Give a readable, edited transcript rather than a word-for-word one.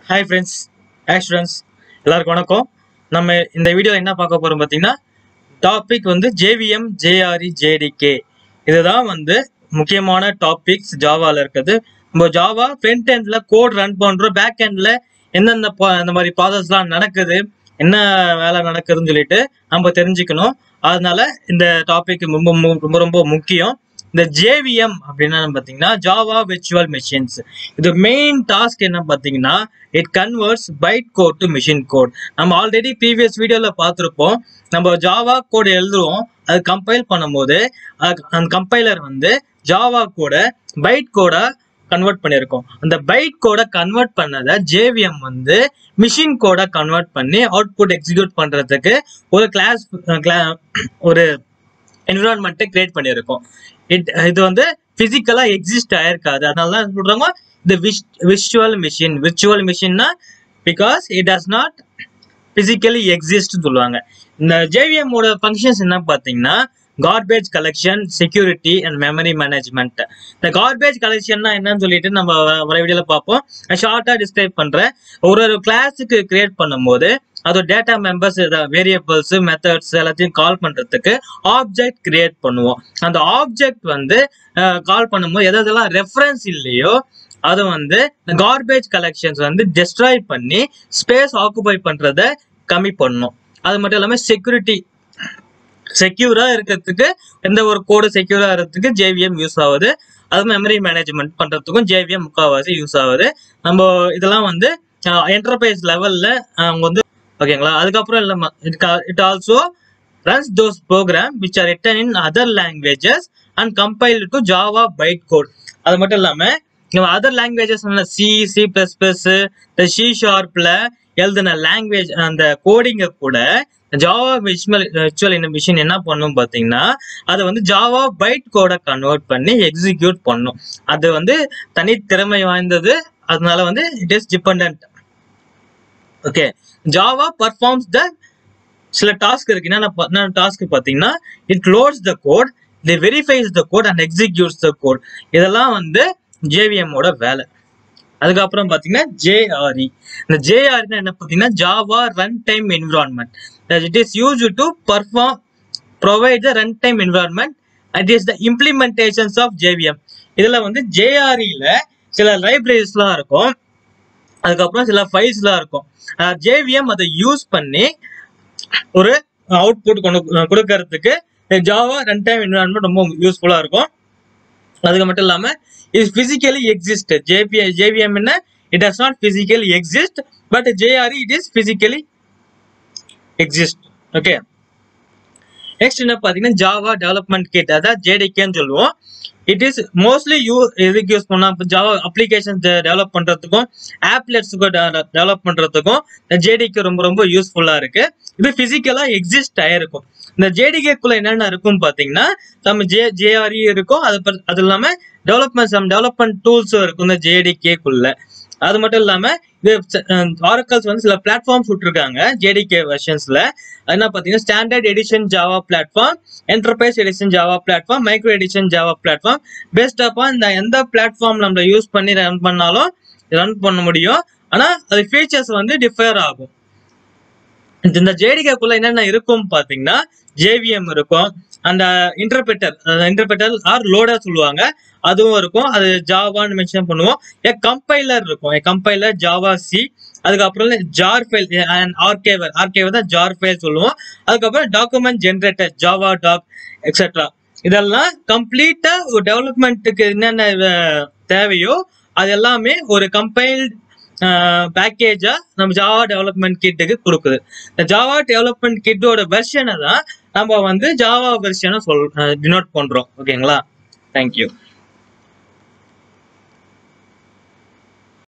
Hi friends, hi students, எல்லாருக்கும் வணக்கம். நம்ம இந்த வீடியோல என்ன பார்க்க போறோம் பார்த்தீங்கன்னா டாபிக் வந்து JVM, JRE, JDK. இதுதான் வந்து முக்கியமான டாபிக்ஸ் ஜாவால இருக்குது. நம்ம ஜாவா ஃப்ரண்ட் எண்ட்ல கோட் ரன் பண்றோம், பேக் எண்ட்ல எந்தெந்த இந்த மாதிரி ப்ராசஸ்லாம் நடக்குது, என்ன வேலை நடக்குதுன்னு சொல்லிட்டு நம்ம தெரிஞ்சுக்கணும். அதனால இந்த டாபிக் ரொம்ப ரொம்ப முக்கியம். இந்த JVM அப்படின்னா பார்த்தீங்கன்னா ஜாவா விர்ச்சுவல் மெஷின்ஸ். இது மெயின் டாஸ்க் என்ன பார்த்தீங்கன்னா it converts byte code to machine code. நம்ம ஆல்ரெடி ப்ரீவியஸ் வீடியோல பார்த்துருப்போம். நம்ம ஜாவா கோட் எழுதுவோம், அது கம்பைல் பண்ணும்போது அந்த கம்பைலர் வந்து ஜாவா கோட பைட் கோட கன்வெர்ட் பண்ணியிருக்கோம். அந்த பைட் கோட கன்வெர்ட் பண்ணதை JVM வந்து மிஷின் கோட கன்வெர்ட் பண்ணி அவுட்புட் எக்ஸிக்யூட் பண்றதுக்கு ஒரு ஒரு என்விரான்மெண்ட்டை கிரியேட் பண்ணியிருக்கோம். இது வந்து பிசிக்கலா எக்ஸிஸ்ட் ஆயிருக்காது. அதனால தான் சொல்றாங்க இந்த விர்ச்சுவல் மிஷின்னா because it does not physically exist சொல்லுவாங்க. இந்த JVM ஓட ஃபங்க்ஷன்ஸ் என்ன பார்த்தீங்கன்னா garbage collection, security and memory management. இந்த கார்பேஜ் கலெக்ஷன்னா என்னன்னு சொல்லிட்டு நம்ம வர வீடியோல பார்ப்போம். ஷார்ட்டா டிஸ்கிரைப் பண்றேன். ஒரு கிளாஸுக்கு கிரியேட் பண்ணும்போது அதோட டேட்டா மெம்பர்ஸ், வேரியபிள்ஸ், மெத்தட்ஸ் எல்லாத்தையும் கால் பண்றதுக்கு ஆப்ஜெக்ட் கிரியேட் பண்ணுவோம். அந்த ஆப்ஜெக்ட் வந்து கால் பண்ணும்போது எதெல்லாம் ரெஃபரன்ஸ் இல்லையோ அதை வந்து கார்பேஜ் கலெக்ஷன்ஸ் வந்து டெஸ்ட்ராய் பண்ணி ஸ்பேஸ் ஆக்குபை பண்றதை கம்மி பண்ணணும். அது மட்டும் இல்லாம செக்யூரா இருக்கிறதுக்கு, எந்த ஒரு கோடு செக்யூரா இருக்கிறதுக்கு JVM யூஸ் ஆகுது. அது மெமரி மேனேஜ்மெண்ட் பண்றதுக்கும் JVM முக்கால்வாசி யூஸ் ஆகுது. நம்ம இதெல்லாம் வந்து என்டர்பிரைஸ் லெவல்ல அவங்க வந்து ஓகேங்களா. அதுக்கப்புறம் இல்லை, it also runs those programs which are written in other languages and compiled to Java bytecode. அது மட்டும் இல்லாம அதர் லாங்குவேஜஸ் C++, எழுதின லாங்குவேஜ் அந்த கோடிங்க கூட ஜாவா விர்ச்சுவல் மிஷின் என்ன பண்ணும் பார்த்தீங்கன்னா அதை வந்து ஜாவா பைட் கோட கன்வெர்ட் பண்ணி எக்ஸிக்யூட் பண்ணும். அது வந்து தனித்திறமை வாய்ந்தது. அதனால வந்து இட் இஸ் டிபெண்டன்ட். ஓகே, ஜாவா பர்ஃபார்ம்ஸ் த சில டாஸ்க் இருக்கு. என்ன டாஸ்க் பார்த்தீங்கன்னா it loads the code, it verifies the code and executes the code. இதெல்லாம் வந்து JVM ஓட வேலை. அதுக்கப்புறம் பார்த்தீங்கன்னா JRE. இந்த JRE என்ன பார்த்தீங்கன்னா Java run time environment. It is used to provide the run time environment. It is the implementations of JVM. இதுல வந்து JRE-ல சில லைப்ரரிஸ்லாம் இருக்கும், அதுக்கப்புறம் சில ஃபைல்ஸ்லாம் இருக்கும். JVM அதை யூஸ் பண்ணி ஒரு அவுட்புட் கொடுக்கறதுக்கு ஜாவா ரன் டைம் என்விரான்மெண்ட் ரொம்ப யூஸ்ஃபுல்லா இருக்கும். அதுக்கு மட்டும் இல்லாம இது பிசிக்கலி எக்ஸிஸ்ட். JVM என்ன, it does not physically exist, but JRE it is physically exist. Okay, next என்ன பாத்தீங்கன்னா ஜாவா டெவலப்மெண்ட் கிட், அதாவது JDKன்னு சொல்லுவோம். இட் இஸ் மோஸ்ட்லி எதுக்கு யூஸ் பண்ணா ஜாவா அப்ளிகேஷன் டெவலப் பண்றதுக்கும் ஆப்லெட்ஸுக்கும் டெவலப் பண்றதுக்கும் JDK ரொம்ப ரொம்ப யூஸ்ஃபுல்லா இருக்கு. இது பிசிக்கலா எக்ஸிஸ்ட் ஆயிருக்கும். இந்த JDK-க்குள்ள என்னென்ன இருக்கும் பாத்தீங்கன்னா நம்ம JRE இருக்கும், அது இல்லாம டெவலப்மெண்ட் டூல்ஸும் இருக்கும் இந்த JDK-க்குள்ள. அது மட்டும் இல்லாம ஆரக்கல்ஸ் வந்து சில பிளாட்ஃபார்ம்ஸ் விட்டுருக்காங்க JDK வெர்ஷன்ஸ்ல. என்ன பாத்தீங்கன்னா standard edition Java platform, enterprise edition Java platform, micro edition Java platform. Best அப்பா இந்த எந்த பிளாட்ஃபார்ம் நம்ம யூஸ் பண்ணி ரன் பண்ணாலும் ரன் பண்ண முடியும். ஆனா அது ஃபீச்சர்ஸ் வந்து டிஃபர் ஆகும். இந்த JDK-க்குள்ள என்னென்ன இருக்கும் பாத்தீங்கன்னா JVM இருக்கும், அந்த இன்டர்பிரட்டர் ஆர் லோடர் சொல்லுவாங்க, அதுவும் இருக்கும். அது ஜாவான்னு மென்ஷன் பண்ணுவோம். கம்பைலர் இருக்கும், கம்பைலர் ஜாவா C. அதுக்கப்புறம் ஜார் ஃபைல் அண்ட் ஆர்கேவர் தான் ஜார் ஃபைல் சொல்லுவோம். அதுக்கப்புறம் document generator Java doc etcetera. இதெல்லாம் கம்ப்ளீட்டா ஒரு டெவலப்மெண்ட்டுக்கு என்னென்ன தேவையோ அது எல்லாமே ஒரு கம்பைல்டு பேக்கேஜா நம்ம ஜாவா டெவலப்மெண்ட் கிட்டுக்கு கொடுக்குது. இந்த ஜாவா டெவலப்மெண்ட் கிட்டோட வெர்ஷனை தான் நம்ம வந்து ஜாவா வெர்ஷனை டினோட் பண்றோம். ஓகேங்களா, தேங்க்யூ.